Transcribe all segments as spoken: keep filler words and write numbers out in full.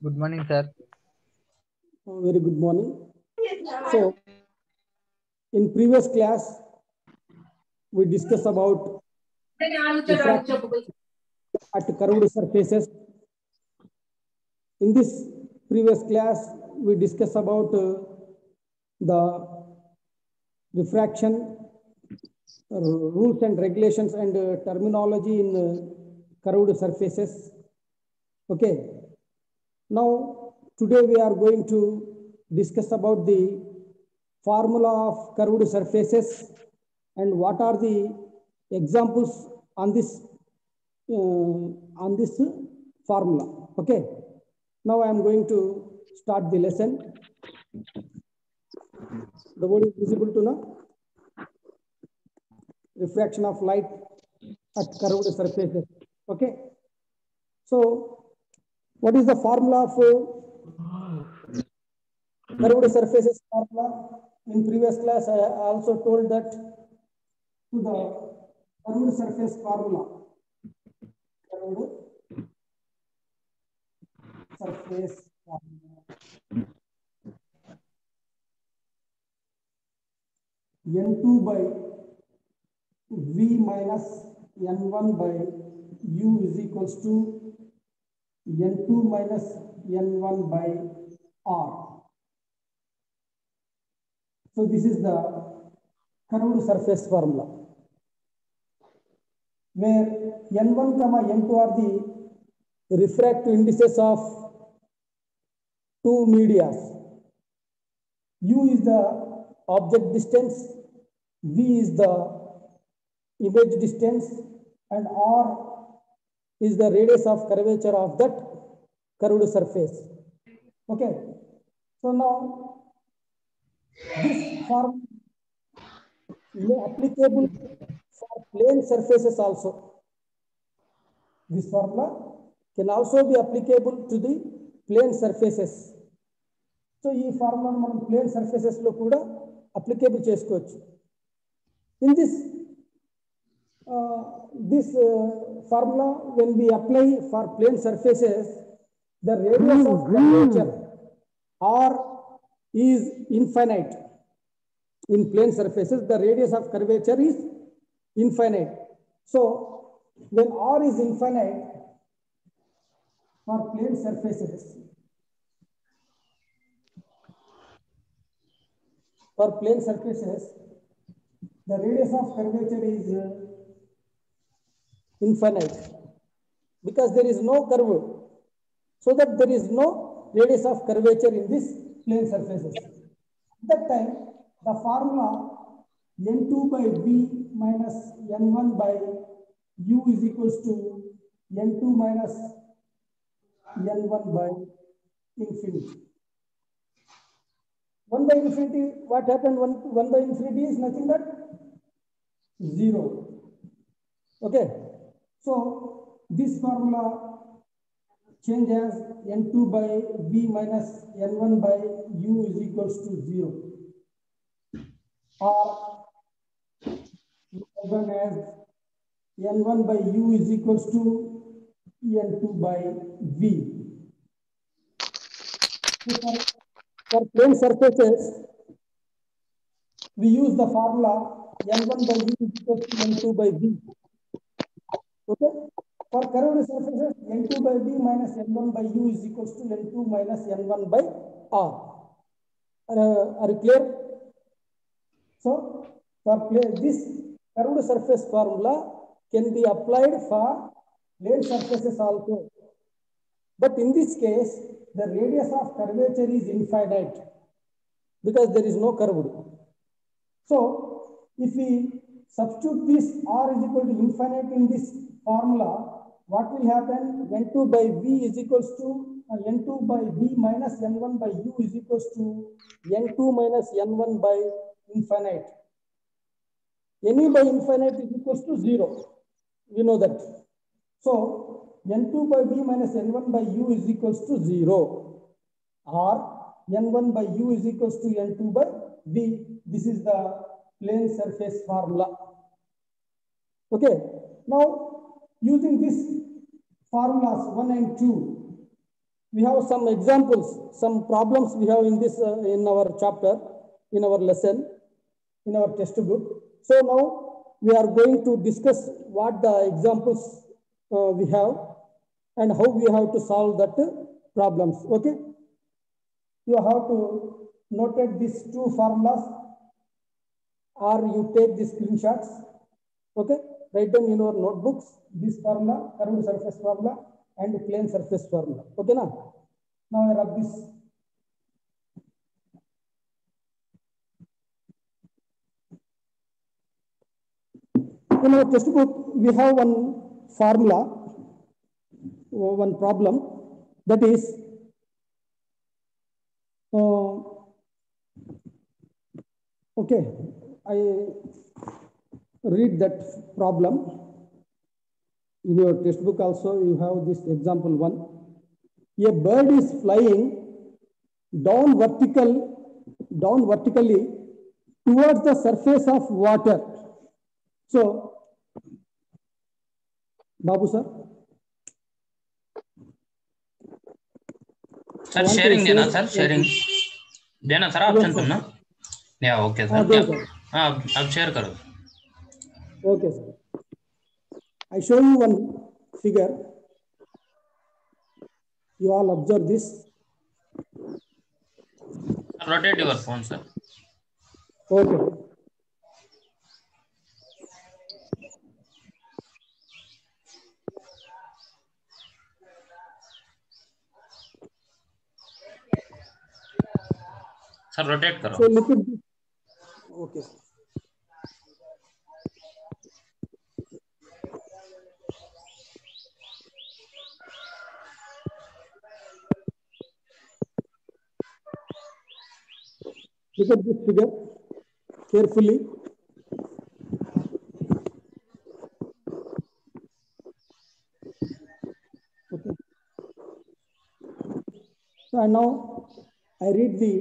Good morning, sir. Uh, very good morning. So, in previous class, we discussed about refraction at curved surfaces. In this previous class, we discussed about uh, the refraction uh, rules and regulations and uh, terminology in uh, curved surfaces. Okay. Now, today we are going to discuss about the formula of curved surfaces and what are the examples on this uh, on this formula. Okay. Now I am going to start the lesson. The word is visible to now. Refraction of light at curved surfaces. Okay. So, what is the formula of uh, curved surfaces formula? In previous class, I also told that to the curved surface formula. Curved surface formula. N two by V minus N one by U is equals to N two minus N one by R. So this is the curved surface formula, where N one comma N two are the refractive indices of two medias. U is the object distance, V is the image distance, and R is the radius of curvature of that curved surface. Okay. So now this formula is applicable for plane surfaces also. This formula can also be applicable to the plane surfaces. So this formula మనం plane surfaces లో కూడా applicable చేసుకోవచ్చు. In this uh, this uh, formula, when we apply for plane surfaces, the radius of curvature R is infinite. In plane surfaces, the radius of curvature is infinite. So, when R is infinite for plane surfaces, for plane surfaces, the radius of curvature is uh, infinite because there is no curve, so that there is no radius of curvature in this plane surfaces. At that time, the formula N two by V minus N one by U is equals to N two minus N one by infinity. one by infinity, what happened? one, one by infinity is nothing but zero. Okay. So, this formula change as N two by V minus N one by U is equals to zero. Or given as N one by U is equals to N two by V. So for, for plane surfaces, we use the formula N one by U is equals to N two by V. Okay. For curved surfaces, N two by V minus N one by U is equals to N two minus N one by R. Uh, are you clear? So, for this curved surface formula can be applied for plane surfaces also. But in this case, the radius of curvature is infinite because there is no curve. So, if we substitute this R is equal to infinite in this formula, what will happen? N two by V is equals to uh, N two by V minus N one by U is equals to N two minus N one by infinite. Any by infinite is equals to zero. You know that. So, N two by V minus N one by U is equals to zero. Or N one by U is equals to N two by V. This is the plane surface formula. Okay. Now, using this formulas one and two, we have some examples, some problems we have in this uh, in our chapter, in our lesson, in our textbook. So now we are going to discuss what the examples uh, we have and how we have to solve that uh, problems. Okay, you have to notate these two formulas, or you take the screenshots. Okay, write them in your notebooks, this formula, curved surface formula and plane surface formula. Okay, now now I rub this. In our textbook, we have one formula, one problem, that is uh, okay, I read that problem. In your textbook also you have this example one. A bird is flying down vertical, down vertically towards the surface of water. So, Babu sir. Sir, sharing देना sir, sharing देना sir option सुनना. Yeah, okay sir. हाँ, अब share करो. Okay sir. I show you one figure. You all observe this. Rotate your phone, sir. Okay. Sir, rotate करो. So look at this. Okay. Look at this figure carefully. Okay. So now I read the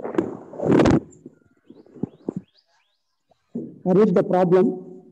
I read the problem.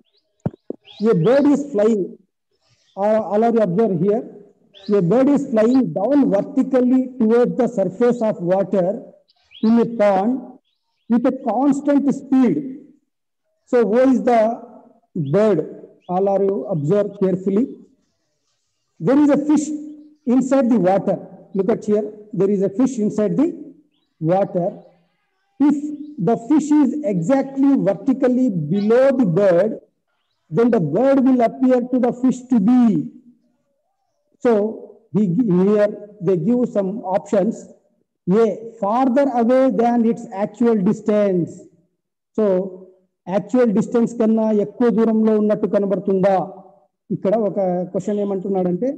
A bird is flying. Uh, all of you observe here. A bird is flying down vertically towards the surface of water in a pond with a constant speed. So, what is the bird? All of you observe carefully. There is a fish inside the water. Look at here. There is a fish inside the water. If the fish is exactly vertically below the bird, then the bird will appear to the fish to be. So he, here they give some options. A, farther away than its actual distance. So actual distance కన్నా ఎక్కువ దూరంలో ఉన్నట్టు కనబడుతుందా? ఇక్కడ ఒక question ఏమంటున్నాడంటే,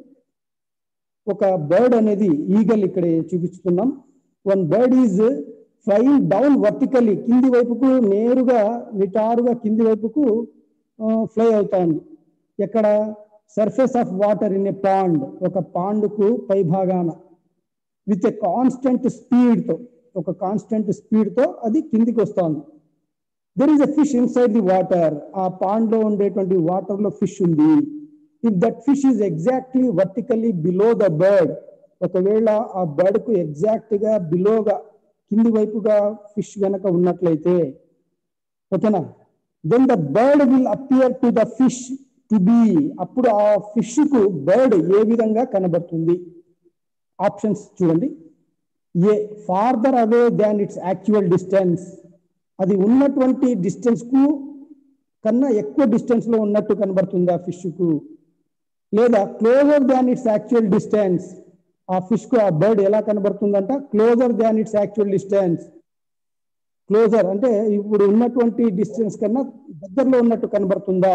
ఒక bird అనేది ఈగల్ ఇక్కడ చూపిస్తున్నాం. One bird is flying down vertically, కింది వైపుకు నేరుగా నిటారుగా కింది వైపుకు ఫ్లై అవుతుంది. ఎక్కడ? Surface of water in a pond, ఒక పాండ్కు పై భాగాన, విత్ ఎ కాన్స్టెంట్ స్పీడ్తో, ఒక కాన్స్టెంట్ స్పీడ్తో అది కిందికి వస్తుంది. There is a fish inside the water, ఆ పాండ్లో ఉండేటువంటి వాటర్లో ఫిష్ ఉంది. If that fish is exactly vertically below the bird, ఒకవేళ ఆ బర్డ్కు ఎగ్జాక్ట్గా బిలోగా కింది వైపుగా ఫిష్ గనక ఉన్నట్లయితే, ఓకేనా, then the bird will appear to the fish to be, అప్పుడు ఆ ఫిష్కు బర్డ్ ఏ విధంగా కనబడుతుంది? ఆప్షన్స్ చూడండి. A, farther away than its actual distance, అది ఉన్నటువంటి డిస్టెన్స్కు కన్నా ఎక్కువ డిస్టెన్స్లో ఉన్నట్టు కనబడుతుంది ఆ ఫిష్కు. లేదా closer than its actual distance, ఆ ఫిష్కు ఆ బర్డ్ ఎలా కనబడుతుందంట? Closer than its actual distance. Closer అంటే ఇప్పుడు ఉన్నటువంటి డిస్టెన్స్ కన్నా దగ్గరలో ఉన్నట్టు కనబడుతుందా?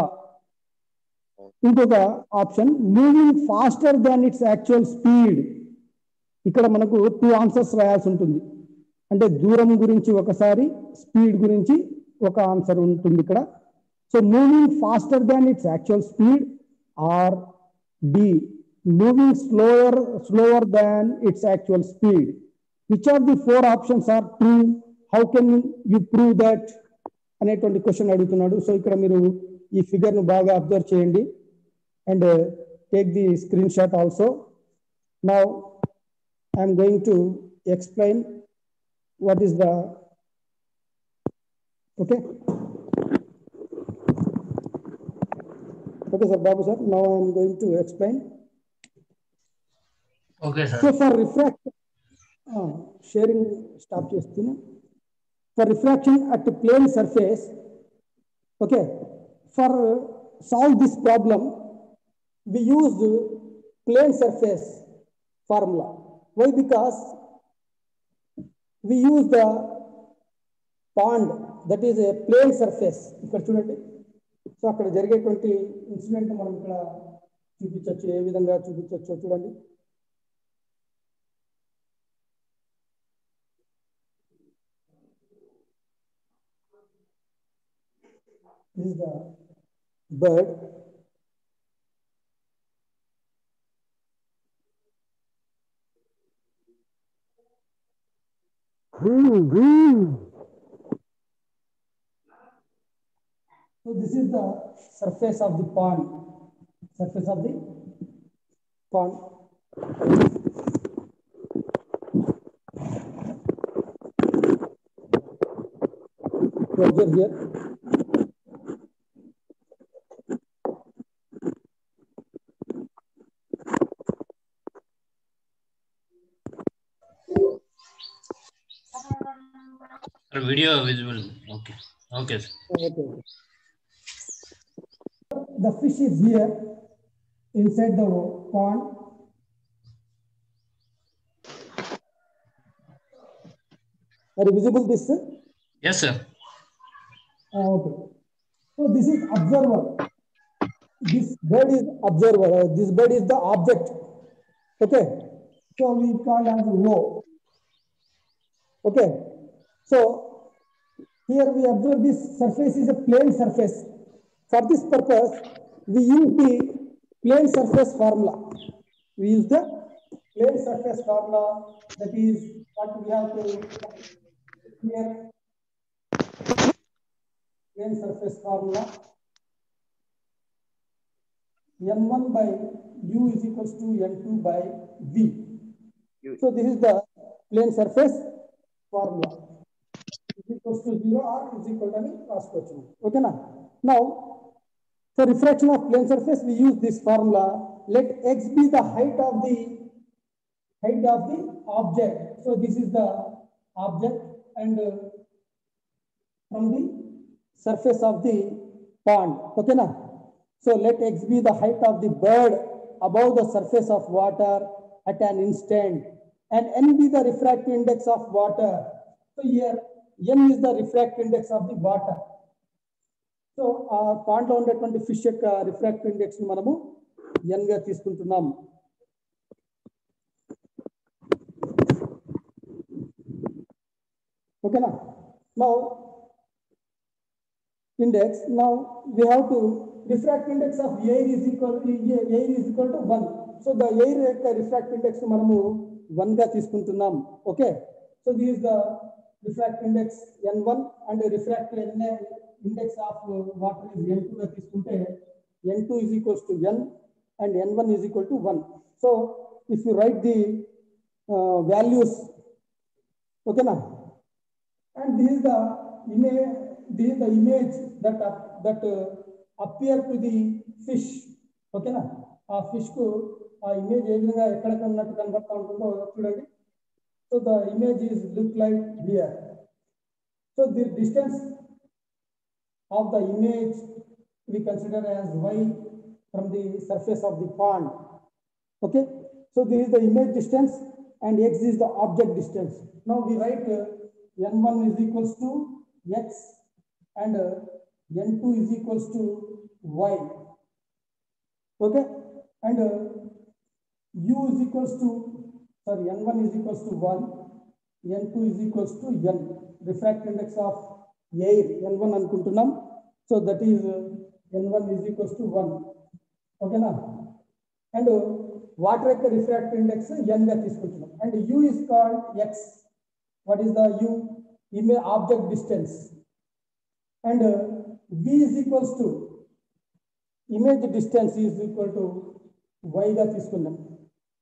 ఇంకొక option, moving faster than its actual speed. ఇక్కడ మనకు టూ ఆన్సర్స్ రాయాల్సి ఉంటుంది. అంటే దూరం గురించి ఒకసారి, స్పీడ్ గురించి ఒక ఆన్సర్ ఉంటుంది ఇక్కడ. So moving faster than its actual speed, or D moving slower slower than its actual speed. Which are the four options are true? How can you prove that అనేటువంటి క్వశ్చన్ అడుగుతున్నాడు. సో ఇక్కడ మీరు ఈ ఫిగర్ను బాగా అబ్జర్వ్ చేయండి and take the screen shot also. Now I am going to explain what is the, okay. Okay, sir, Babu sir, now I am going to explain. Okay, sir. So for refraction, uh, sharing stop chestina. For refraction at a plane surface, okay, for uh, solve this problem, we use plane surface formula. Why? Because we use the pond that is a plane surface. ఇక్కడ చూడండి, so అక్కడ జరిగేటువంటి incident మనం ఇక్కడ చూపించవచ్చు, ఏ విధంగా చూపించవచ్చు చూడండి. This is the bird. So this is the surface of the pond. Surface of the pond. So observe here. Video visible. Okay. Okay, sir. Okay. The fish is here inside the pond. Are you visible this, sir? Yes, sir. Uh, okay. So this is observer. This bird is observer. Uh, this bird is the object. Okay. So we call as O. Okay. So here we observe this surface is a plane surface. For this purpose, we use the plane surface formula. We use the plane surface formula. That is what we have to here. Plane surface formula. N one by U is equals to N two by V. So this is the plane surface formula. Is equals to zero or is equal to cross question. Okay now. Now, for refraction of plane surface, we use this formula. Let x be the height of the height of the object. So this is the object, and uh, from the surface of the pond. Okay now. So let x be the height of the bird above the surface of water at an instant, and n be the refractive index of water. So here n is the refractive index of the water. So ఆ pond లో ఉండేటువంటి fish యొక్క refractive index ని మనము n గా తీసుకుంటున్నాం. ఓకేనా? Now index, now we have to refractive index of air is equal to air is equal to one. So the air యొక్క refractive index ని మనము one గా తీసుకుంటున్నాం. Okay, so this is the refractive index N one and the refractive index of water is N two గా తీసుకుంటే N two is equals to n and N one is equal to one. So if you write the uh, values, okay na, and this is the image, this is the image that uh, that uh, appear to the fish. Okay na, ఆ fish కు ఆ image ఏ విధంగా ఎక్కడ కన్నట్టు కనబడతా ఉంటుందో చూడండి. So the image is look like here. So the distance of the image we consider as y from the surface of the pond. Okay, so this is the image distance and x is the object distance. Now we write uh, N one is equals to x and uh, N two is equals to y. Okay, and uh, u is equals to, sorry, N one is equals to one, N two is equals to n, refractive index of air N one anukuntunnam. So that is uh, N one is equals to one. Okay na, and uh, water యొక్క refractive index n గా తీసుకుంటున్నాం, and u is called x. What is the u? Image object distance, and uh, v is equals to image distance is equal to y గా తీసుకున్నాం.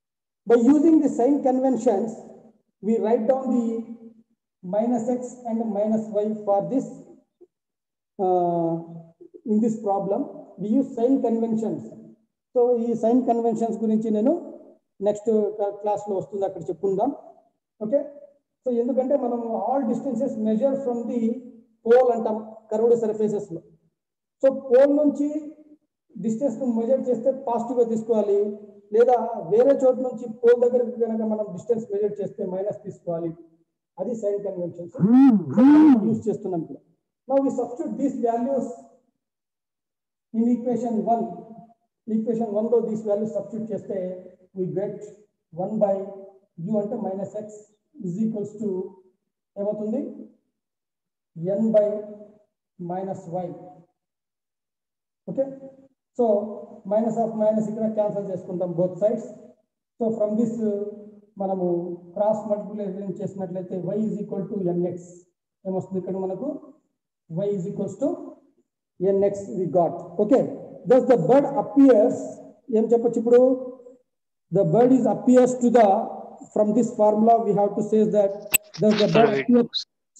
By using the sign conventions, we write down the minus x and minus y for this. Uh, in this problem, we use sign conventions. So, these sign conventions gurinchi nenu next class lo vastundi akkada cheppundam. Okay. So, endukante manam all distances measure from the pole antam curved surfaces lo. So, pole nunchi distance ను measure చేస్తే positive గా తీసుకోవాలి, లేదా వేరే చోట నుంచి pole దగ్గరికి కనుక మనం డిస్టెన్స్ మెజర్ చేస్తే మైనస్ తీసుకోవాలి. అది సైన్ కన్వెన్షన్స్ యూజ్ చేస్తున్నాం. Now we substitute these values in equation one. Equation one లో దీస్ వాల్యూస్ సబ్స్టిట్యూట్ చేస్తే we get one by u అంటే minus x is equals to ఏమవుతుంది n by minus y. Okay. So minus of minus ఇక్కడ cancel చేసుకుంటాం both sides. So from this మనము cross multiplication చేసినట్లయితే y is equal to nx ఏమొస్తుంది ఇక్కడ మనకు y is equals to nx we got. Okay. Thus the bird appears, ఏం చెప్పొచ్చు ఇప్పుడు, the bird is appears to the, from this formula we have to say that thus the bird appears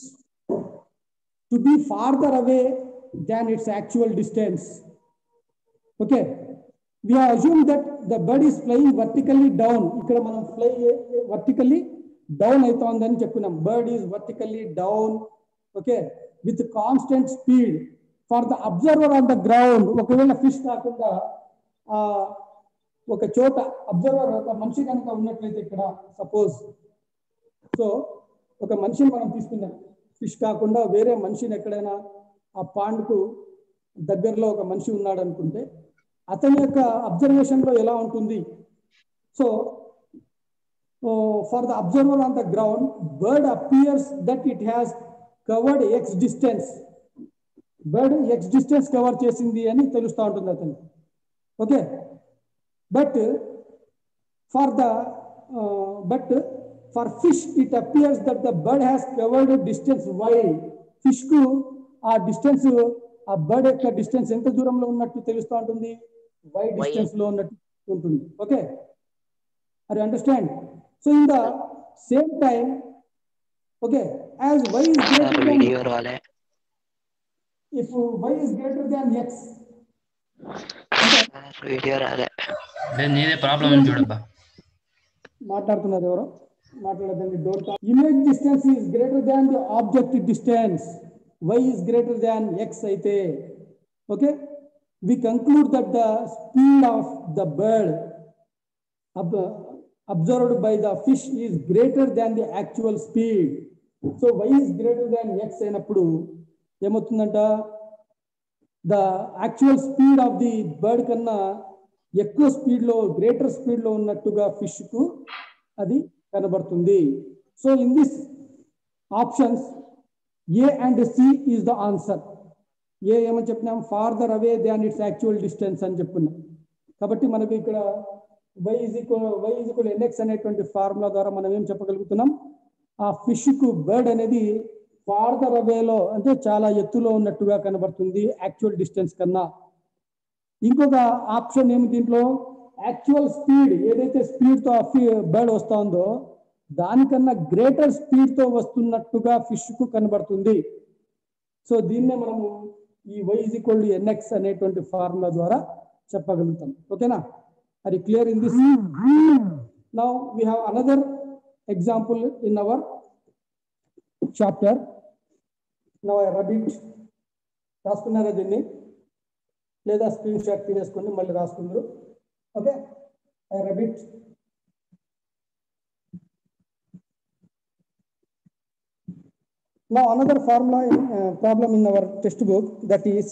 to be farther away than its actual distance. Okay, we have assumed that the bird is flying vertically down. ఇక్కడ మనం fly vertically down అవుతోందని చెప్పుకున్నాం. Bird is vertically down, okay, with constant speed. For the observer on the ground, ఒకవేళ fish కాకుండా ఒక చోట observer ఒక మనిషి కనుక ఉన్నట్లయితే ఇక్కడ సపోజ్, సో ఒక మనిషిని మనం తీసుకున్నాం, ఫిష్ కాకుండా వేరే మనిషిని ఎక్కడైనా ఆ పాండ్కు దగ్గరలో ఒక మనిషి ఉన్నాడు అనుకుంటే అతని యొక్క అబ్జర్వేషన్ లో ఎలా ఉంటుంది. So for the observer on the ground, bird appears that it has covered x distance. Bird x distance cover చేసింది అని తెలుస్తూ ఉంటుంది అతను. Okay. But for the but for fish it appears that the bird has covered distance y. Fish కు ఆ distance, ఆ bird యొక్క distance ఎంత దూరంలో ఉన్నట్టు తెలుస్తూ ఉంటుంది, వై డిస్టెన్స్ లో ఉన్నట్టు ఉంటుంది. Okay, are you understand? So in the same time, okay, as y is greater then, if y is greater then x, video రాలే, నీదే ప్రాబ్లం అని చూడబ్బా. మాట్లాడుతున్నారు ఎవరో, మాట్లాడదండి. Don't talk. Image distance is greater than the object distance. y is greater than x అయితే, okay, we conclude that the speed of the bird observed by the fish is greater than the actual speed. So y is greater than x అయినప్పుడు ఏమవుతుందంట, the actual speed of the bird కన్నా ఎక్కువ speed లో, greater speed లో ఉన్నట్టుగా fish కు అది కనబడుతుంది. So in this options A and C is the answer. A ఏమని చెప్పినాం, farther away than its actual distance అని చెప్పుకున్నాం. కాబట్టి మనకి ఇక్కడ y is equal y is equal nx అనేటువంటి ఫార్ములా ద్వారా మనం ఏం చెప్పగలుగుతున్నాం, ఆ ఫిష్ కు బర్డ్ అనేది ఫార్దర్ అవేలో అంటే చాలా ఎత్తులో ఉన్నట్టుగా కనబడుతుంది యాక్చువల్ డిస్టెన్స్ కన్నా. ఇంకొక ఆప్షన్ ఏమి దీంట్లో, యాక్చువల్ స్పీడ్ ఏదైతే స్పీడ్ తో బర్డ్ వస్తుందో దానికన్నా గ్రేటర్ స్పీడ్ తో వస్తున్నట్టుగా ఫిష్ కు కనబడుతుంది. సో దీన్నే మనము ఈ y is equal to nx అనేటువంటి ఫార్ములా ద్వారా చెప్పగలుగుతాం. ఓకేనా? అది clear in this. Now we have another example in our chapter. Now I rub it. రాసుకున్నారా దీన్ని? లేదా స్క్రీన్ షాట్ తీసేసుకొని మళ్ళీ రాసుకుందరు. Okay, I rub it. Now another formula in, uh, problem in our textbook, that is,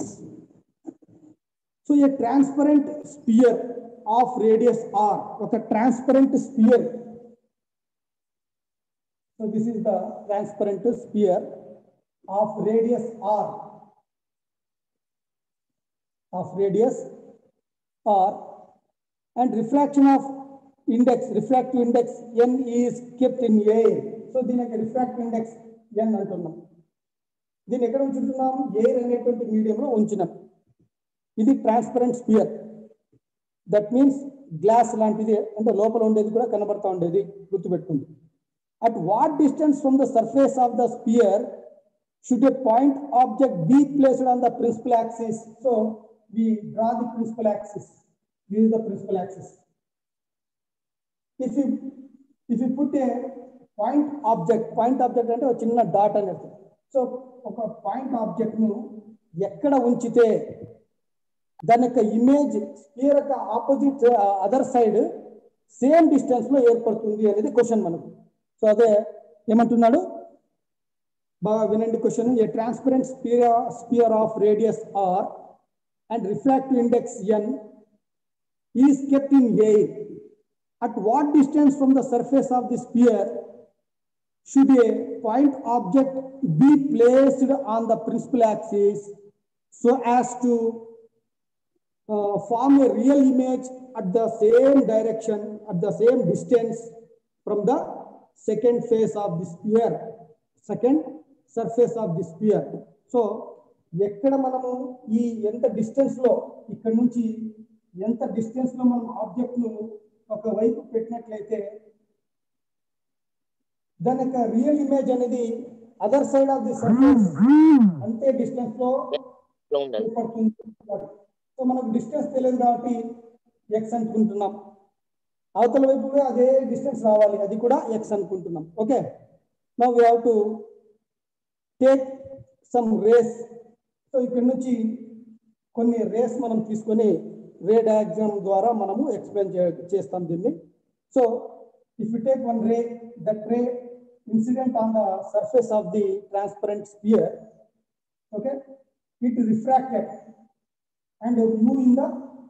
so a transparent sphere of radius r, okay, transparent sphere. So this is the transparent sphere of radius r, of radius r, and refraction of index, refractive index n is kept in air. So దీని యొక్క refractive index n అంటున్నాం. దీన్ని ఎక్కడ ఉంచుతున్నాం, air అనేటువంటి మీడియంలో ఉంచినాం. ఇది transparent sphere. That means glass లాంటిది, అంటే లోపల ఉండేది కూడా కనబడతా ఉండేది, గుర్తుపెట్టుకుంది. At what distance from the surface of the sphere should a point object be placed on the principal axis? So we draw the principal axis. This is the principal axis. If you if you put a point object, point object అంటే ఒక చిన్న dot అనేది. So ఒక point object ను ఎక్కడ ఉంచితే దాని యొక్క ఇమేజ్ స్పియర్ యొక్క opposite other side same distance లో ఏర్పడుతుంది అనేది క్వశ్చన్ మనకు. సో అదే ఏమంటున్నాడు, బాగా వినండి question. A transparent sphere sphere of radius R and refractive index n is kept in air. At what distance from the surface of the sphere should a point object be placed on the principal axis so as to uh, form a real image at the same direction, at the same distance from the second face of the sphere, second surface of the sphere. So ఎక్కడ మనము ఈ ఎంత distance లో, ఇక్కడ నుంచి ఎంత distance లో మనం ఆబ్జెక్ట్ ను ఒక వైపు పెట్టినట్లయితే దాని యొక్క రియల్ ఇమేజ్ అనేది other side of the surface అంతే డిస్టెన్స్ లో ఏర్పడుతుంది. సో మనకు డిస్టెన్స్ తెలియదు కాబట్టి ఎక్స్ అనుకుంటున్నాం, అవతల వైపు కూడా అదే డిస్టెన్స్ రావాలి, అది కూడా ఎక్స్ అనుకుంటున్నాం. Okay, now we have to take some rays. సో ఇక్కడ నుంచి కొన్ని రేస్ మనం తీసుకొని రే డయాగ్రామ్ ద్వారా మనము ఎక్స్ప్లెయిన్ చేస్తాం దీన్ని. So if you take one ray, that ray incident on the surface of the transparent sphere, okay, it refracted and move in the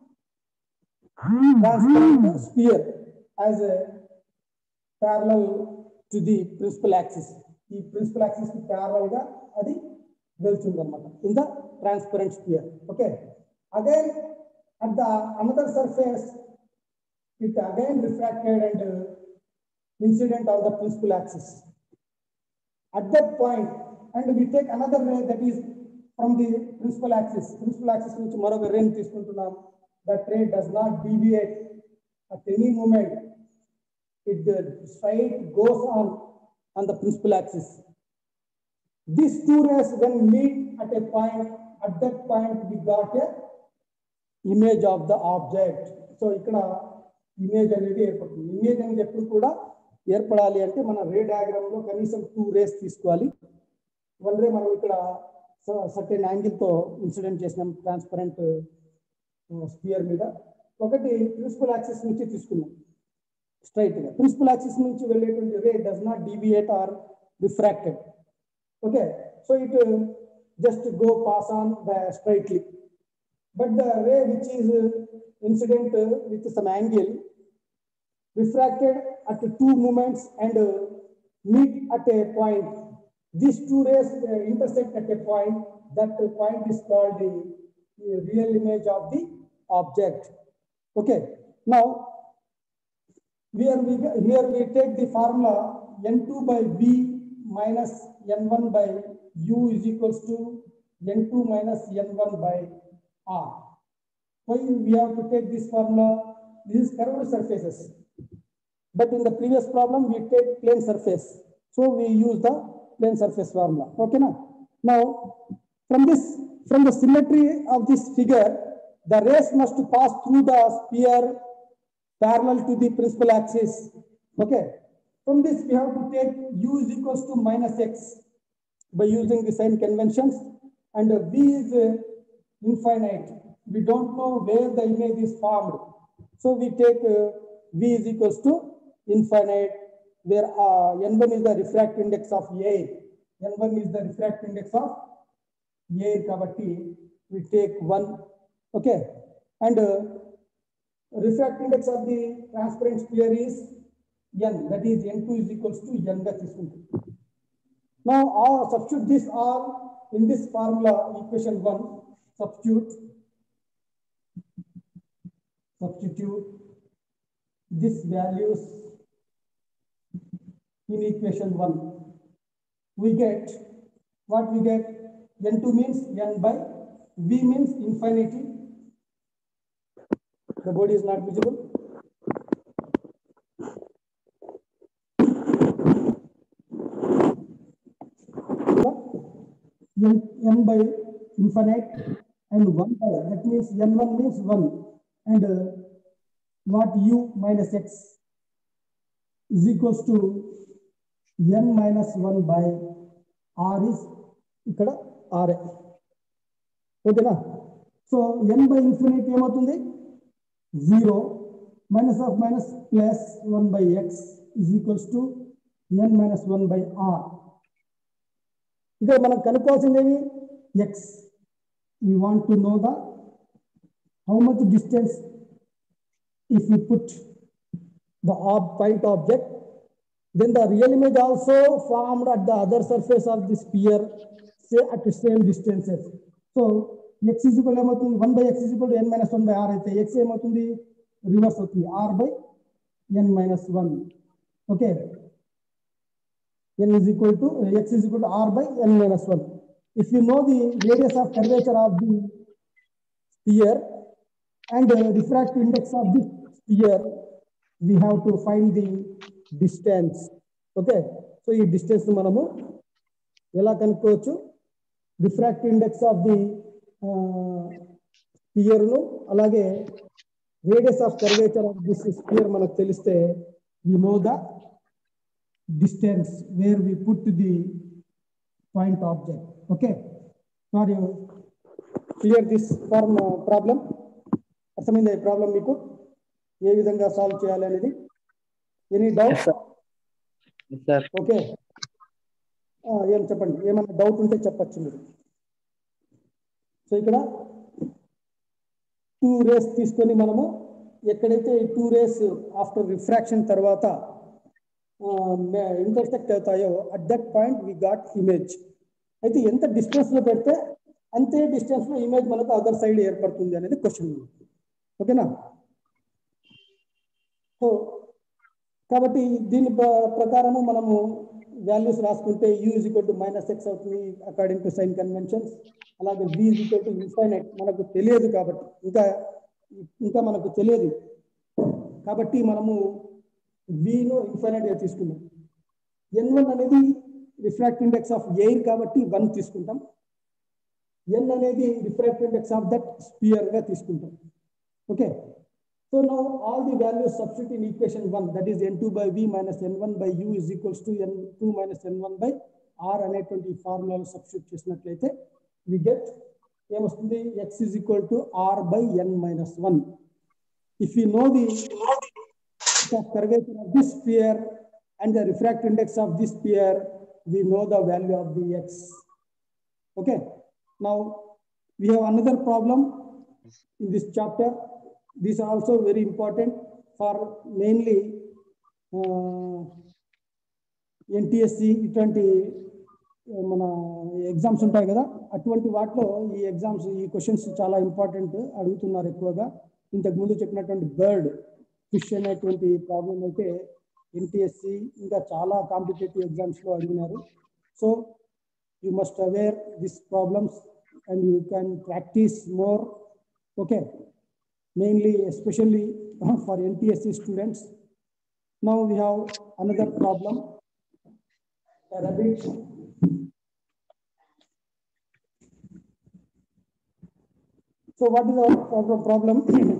transparent sphere as a parallel to the principal axis. ఈ principal axis కి parallel గా అది వెళ్తుంది అన్నమాట in the transparent sphere. Okay, again at the another surface it again refracted and uh, incident on the principal axis. At that point, and we take another ray that is from the principal axis. Principal axis nunchi maroka ray ni teeskuntunnam. That ray does not deviate at any moment. It uh, straight goes on on the principal axis. These two rays when meet at a point, at that point we got a image of the object. So ఇక్కడ image అనేది ఏర్పడుతుంది. Image అనేది ఎప్పుడు కూడా ఏర్పడాలి అంటే మన రే diagram లో కనీసం టూ రేస్ తీసుకోవాలి. వన్ రే మనం ఇక్కడ సర్టెన్ యాంగిల్ తో ఇన్సిడెంట్ చేసినాం ట్రాన్స్పరెంట్ స్పియర్ మీద. ఒకటి ప్రిన్సిపల్ యాక్సిస్ నుంచి తీసుకున్నాం స్ట్రైట్ గా. ప్రిన్సిపల్ యాక్సిస్ నుంచి వెళ్ళేటువంటి ray does not deviate or refracted. Okay, so it just go pass on the straightly. But the ray which is incident with some angle refracted at two moments and meet at a point. These two rays intersect at a point. That point is called the real image of the object. Okay. Now here we here we take the formula n two by v minus n one by u is equals to n two minus n one by R. Why we have to take this formula? This is curved surfaces, but in the previous problem we take plane surface, so we use the plane surface formula. Okay, now now from this from the symmetry of this figure, the rays must pass through the sphere parallel to the principal axis. Okay, from this we have to take u is equals to minus x by using the same conventions, and v is uh, infinite. We don't know where the image is formed, so we take uh, v is equals to infinite, where uh, n one is the refractive index of air, n one is the refractive index of air kabatti we take one. Okay, and uh, refractive index of the transparent sphere is n, that is n two is equals to n ga తీసుకుంటాం. Now all substitute this all in this formula equation one. Substitute, substitute these values in equation one. We get what we get. n two means n by v means infinity. The body is not visible. n, n by infinite and one by, that means n one means one, and uh, what u minus x is equals to n minus one by r is ikkada r. Okay na? So n by infinite ఏమవుతుంది zero, minus of minus plus one by x is equals to n minus one by r. ఇక్కడ మనం కనుక్కోవాల్సింది x. We want to know the how much distance if we put the ob point object, then the real image also formed at the other surface of the sphere, say at the same distances. So x is equal to one by x is equal to n minus one by r. Aithe x ఏమవుతుంది reverse అవుతుంది r by n minus one. Okay, n is equal to x is equal to r by n minus one. If you know the radius of curvature of the sphere and the refractive index of the sphere, we have to find the distance. Okay, so ఈ distance మనము ఎలా కనుక్కోవచ్చు, refractive index of the sphere ను అలాగే radius of curvature of this sphere మనకు తెలిస్తే we know the distance where we put the point object. Okay, are you clear this form uh, problem? అర్థమైందా ఈ ప్రాబ్లం మీకు ఏ విధంగా సాల్వ్ చేయాలి అనేది? Any doubt? ఓకే, ఏం చెప్పండి, ఏమన్నా డౌట్ ఉంటే చెప్పచ్చు మీరు. సో ఇక్కడ టూ రేస్ తీసుకొని మనము ఎక్కడైతే ఈ టూ రేస్ ఆఫ్టర్ రిఫ్రాక్షన్ తర్వాత ఇంటర్సెక్ట్ అవుతాయో at that point we got image. అయితే ఎంత డిస్టెన్స్ లో పెడితే అంతే డిస్టెన్స్ లో ఇమేజ్ మనకు అదర్ సైడ్ ఏర్పడుతుంది అనేది క్వశ్చన్. ఓకేనా? సో కాబట్టి దీని ప్రకారము మనము వాల్యూస్ రాసుకుంటే u is equal to minus x అవుతుంది అకార్డింగ్ టు సైన్ కన్వెన్షన్స్. అలాగే v is equal to infinite మనకు తెలియదు కాబట్టి ఇంకా ఇంకా మనకు తెలియదు కాబట్టి మనము v ను ఇన్ఫైనైట్ గా తీసుకున్నాం. n one అనేది రిఫ్రాక్టివ్ ఇండెక్స్ ఆఫ్ ఎయిర్ కాబట్టి వన్ తీసుకుంటాం. n అనేది refractive index of that sphere గా తీసుకుంటాం. Okay, so now all the values substitute in equation one, that is n two by v minus n one by u is equals to n two minus n one by r అనేటువంటి ఫార్ములాలో substitute చేసినట్లయితే we get ఏమొస్తుంది x is equal to r by n minus one. If you know the curvature of this sphere and the refractive index of this sphere, we know the value of the x. Okay, now we have another problem in this chapter. These are also very important for mainly uh, N T S C ఇటువంటి మన exams ఉంటాయి కదా, అటువంటి వాటిలో ఈ exams ఈ questions చాలా important అడుగుతున్నారు ఎక్కువగా. ఇంతకు ముందు చెప్పినటువంటి బర్డ్ ఫిష్ అనేటువంటి ప్రాబ్లం అయితే N T S C ఇంకా చాలా కాంపిటేటివ్ ఎగ్జామ్స్లో అడిగినారు. So you must aware this problems and you can practice more. Okay, mainly especially uh, for N T S C students. Now we have another problem, a rabbit. So what is our problem?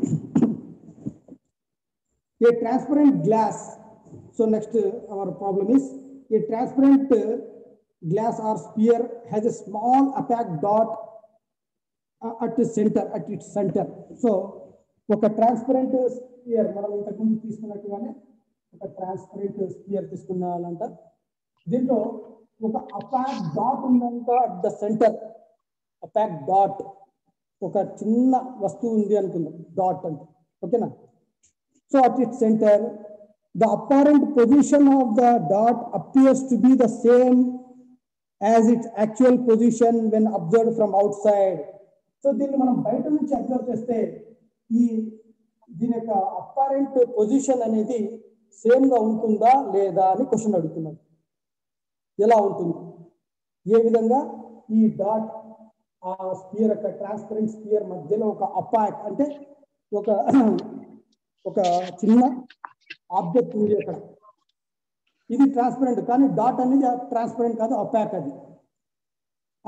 A transparent glass. So next uh, our problem is a transparent uh, glass or sphere has a small opaque dot uh, at the center, at its center. So ఒక transparent sphere మనం ఇంతకుముందు తీసుకున్నట్టుగానే ఒక transparent sphere తీసుకున్నాలంట. దీంట్లో ఒక opaque dot ఉందంట at the center. Opaque dot ఒక చిన్న వస్తువు ఉంది అనుకుందాం, డాట్ అంటే. ఓకేనా? So at it center the apparent position of the dot appears to be the same as its actual position when observed from outside. So దీన్ని మనం బయట నుంచి అబ్జర్వ్ చేస్తే ఈ దీని యొక్క అపారెంట్ పొజిషన్ అనేది సేమ్ గా ఉంటుందా లేదా అని క్వశ్చన్ అడుగుతున్నాడు. ఎలా ఉంటుంది, ఏ విధంగా ఈ డాట్ ఆ స్పియర్ యొక్క ట్రాన్స్పరెంట్ స్పియర్ మధ్యలో ఒక అపాక్ అంటే ఒక ఒక చిన్న ఆబ్జెక్ట్ ఉంది అక్కడ. ఇది ట్రాన్స్పరెంట్ కానీ డాట్ అనేది ట్రాన్స్పరెంట్ కాదు, అపాక్. అది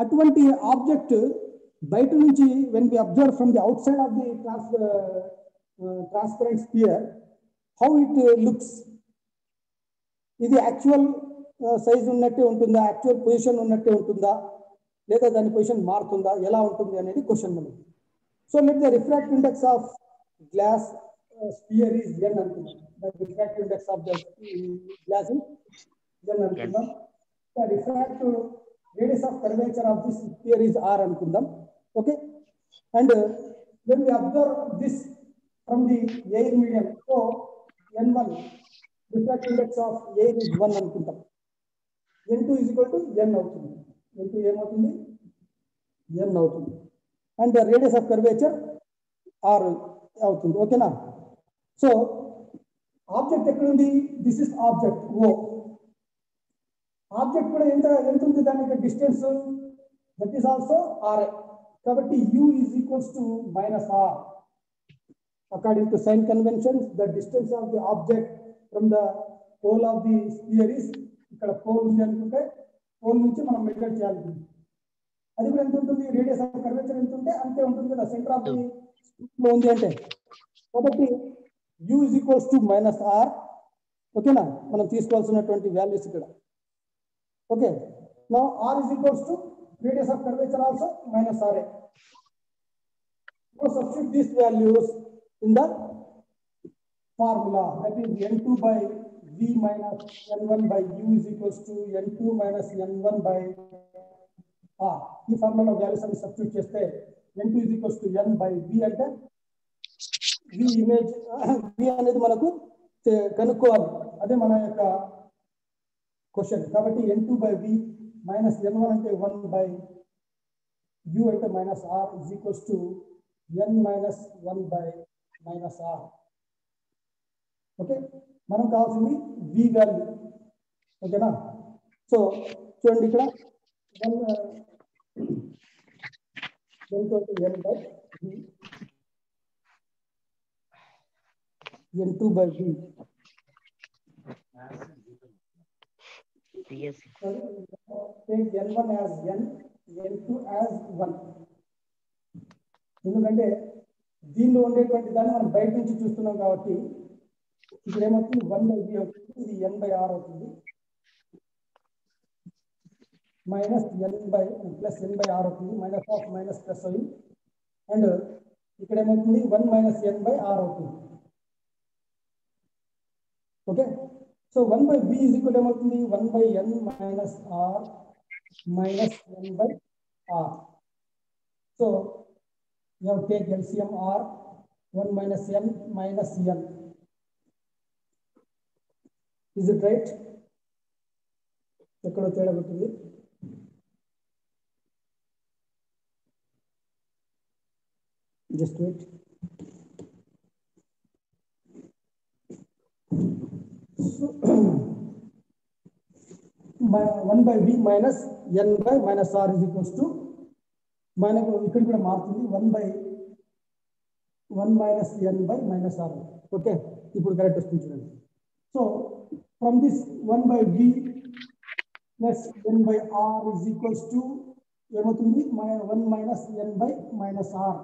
అటువంటి ఆబ్జెక్ట్ బయట నుంచి when we observe from the outside of the trans, uh, uh, transparent sphere, how it uh, looks, ఇది యాక్చువల్ సైజ్ ఉన్నట్టే ఉంటుందా, యాక్చువల్ పొజిషన్ ఉన్నట్టే ఉంటుందా, లేదా దాని పొజిషన్ మారుతుందా, ఎలా ఉంటుంది అనేది క్వశ్చన్ మనకి. So let the refractive index of glass sphere is n అనుకుందాం. The refractive index of the glass is n అనుకుందాం. The refractive radius of curvature of this sphere is r అనుకుందాం. Okay, and uh, when we observe this from the air medium, so n one refractive index of air is one అనుకుంటాం. n two is equal to n అవుతుంది. n two ఏమవుతుంది, n అవుతుంది. and the radius of curvature r అవుతుంది. ఓకేనా? So object ఎక్కడ ఉంది, this is object o. Object కూడా ఎంత ఎంత ఉంది, దానికి distance that is also r. కాబట్టి u is equals to minus r. According to sign conventions, the distance of the object from the pole of the sphere is, ఇక్కడ pole ఉంది అనుకుంటే pole నుంచి మనం మెజర్ చేయాలి. అది కూడా ఎంత ఉంటుంది, రేడియస్ ఆఫ్ కర్వేచర్ ఎంత ఉంటే అంతే ఉంటుంది కదా, సెంటర్ ఆఫ్ ది లో ఉంది అంటే. కాబట్టి u is equals to minus r. ఓకేనా? మనం తీసుకోవాల్సినటువంటి వాల్యూస్ ఇక్కడ. Okay, now r is equals to radius of curvature also minus r. Now substitute these values in the formula, that is n two by v minus n one by u is equals to n two minus n one by r. ఈ formula values అన్ని substitute చేస్తే n two is equals to n by v అంటే v image v అనేది మనకు కనుక్కోవాలి, అదే మన యొక్క క్వశ్చన్. కాబట్టి n two by v minus n one అంటే one by u అంటే minus r is equals to n minus one by minus r. Okay, మనం కావాల్సింది v వాల్యూ. ఓకేనా? సో చూడండి ఇక్కడ n n by v, n two by v. Yes. Take n one as n, n two as one. ఎందుకంటే దీనిలో ఉండేటువంటి దాన్ని మనం బయట నుంచి చూస్తున్నాం కాబట్టి ఇక్కడ ఏమవుతుంది, వన్ బై బి అవుతుంది, ఇది ఎన్ బై ఆర్ అవుతుంది, minus n by plus n by r అవుతుంది, మైనస్ ఆఫ్ మైనస్ ప్లస్ అయ్యి, అండ్ ఇక్కడ ఏమవుతుంది, one minus n by r అవుతుంది. Okay, so one by b is equal ఏమవుతుంది, one by n minus r minus n by r. So you have take L C M R, one minus n minus n. Is it right? ఎక్కడో తేడా పెట్టింది. Just wait. So, one by v minus n by minus r is equals to, మనకు ఇక్కడ కూడా మారుతుంది, one by one minus n by minus r. Okay, ఇప్పుడు correct వస్తుంది చూడండి. So from this one by v plus n by r is equals to ఏమవుతుంది, one minus n by minus r.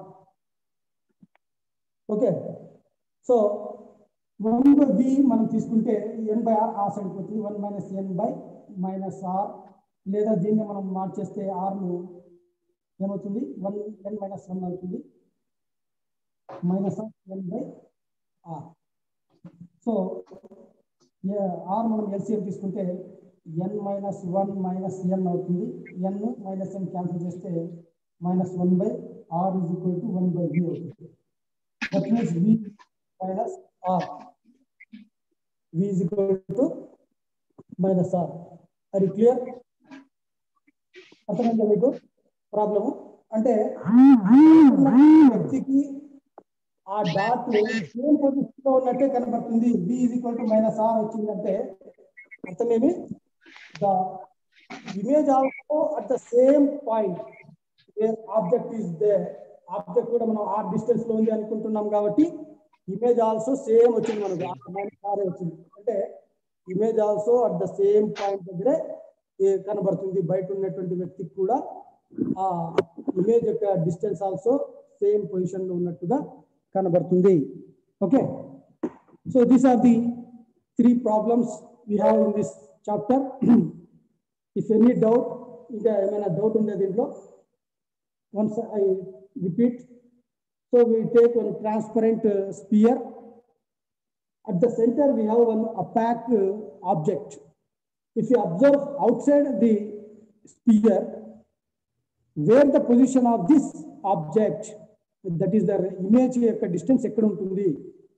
Okay, so one by v మనం తీసుకుంటే n by r ఆ side పోతుంది, one minus n by minus r, లేదా దీన్ని మనం మార్చేస్తే ఆర్ను ఏమవుతుంది, వన్ ఎన్ మైనస్ వన్ అవుతుంది, minus of N by r. So r మనం ఎల్సిఎం తీసుకుంటే n minus one minus n అవుతుంది, ఎన్ మైనస్ ఎన్ క్యాన్సిల్ చేస్తే minus one by r is equal to one by v అవుతుంది. That means v minus r, v is equal to minus r. అది clear? అర్థమైందా మీకు problem? అంటే వ్యక్తికి ఆ dot same position లో ఉన్నట్టే కనబడుతుంది, b is equal to minus r వచ్చిందంటే అర్థమేమి, the image also at the same point where object is there. Object కూడా మనం ఆర్ డిస్టెన్స్ లో ఉంది అనుకుంటున్నాం కాబట్టి ఇమేజ్ ఆల్సో సేమ్ వచ్చింది, మనకు మైనస్ ఆర్ వచ్చింది అంటే image also at the same point దగ్గరే కనబడుతుంది. బయట ఉన్నటువంటి వ్యక్తికి కూడా ఆ ఇమేజ్ యొక్క డిస్టెన్స్ ఆల్సో సేమ్ పొజిషన్ లో ఉన్నట్టుగా కనబడుతుంది. Okay, so these are the three problems we have in this chapter. If any doubt, ఇంకా ఏమైనా డౌట్ ఉండే దీంట్లో, once I repeat. So we take one transparent uh, sphere. At the center we have one opaque uh, object. If you observe outside the sphere, where the position of this object, that is the image యొక్క distance ఎక్కడ ఉంటుంది,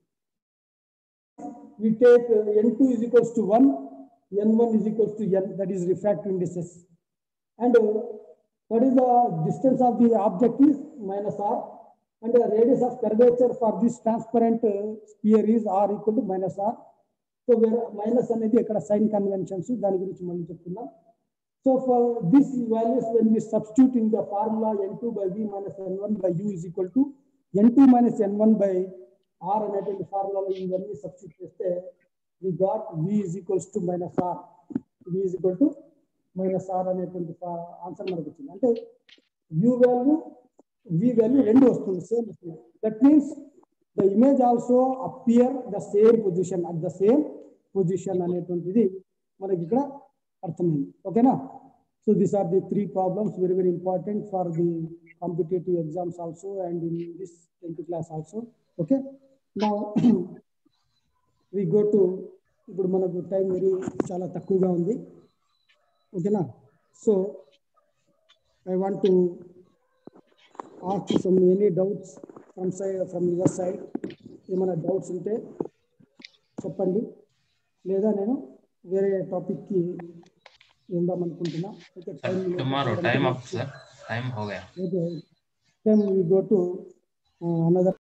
we take uh, n two is equals to one, n one is equals to n, that is refractive indices, and uh, what is the distance of the object is minus r, and the radius of curvature for this transparent uh, sphere is r equal to minus r. So where minus అనేది ఇక్కడ sign conventions, దాని గురించి మనం చెప్తున్నాం. So for this values, when we substitute in the formula n two by v minus n one by u is equal to n two minus n one by r అనేటువంటి ఫార్ములాలో ఇవన్నీ substitute చేస్తే we got v is equals to minus r, v is equal to minus r అనేటువంటి answer మనకు వచ్చింది. అంటే u value v value రెండు వస్తుంది, same వస్తుంది. That means the image also appear the same position, at the same position అనేటువంటిది మనకి ఇక్కడ అర్థమైంది. ఓకేనా? So these are the three problems, very very important for the competitive exams also and in this tenth class also. Okay, now we go to, ఇప్పుడు మనకు time very చాలా తక్కువగా ఉంది. ఓకేనా? So I want to ask some any doubts from side, from your side. ఏమైనా doubts ఉంటే చెప్పండి, లేదా నేను వేరే టాపిక్ కి వెళ్దాం అనుకుంటున్నా. Okay, time tomorrow time up sir, time హో గయా. Okay, time we go to another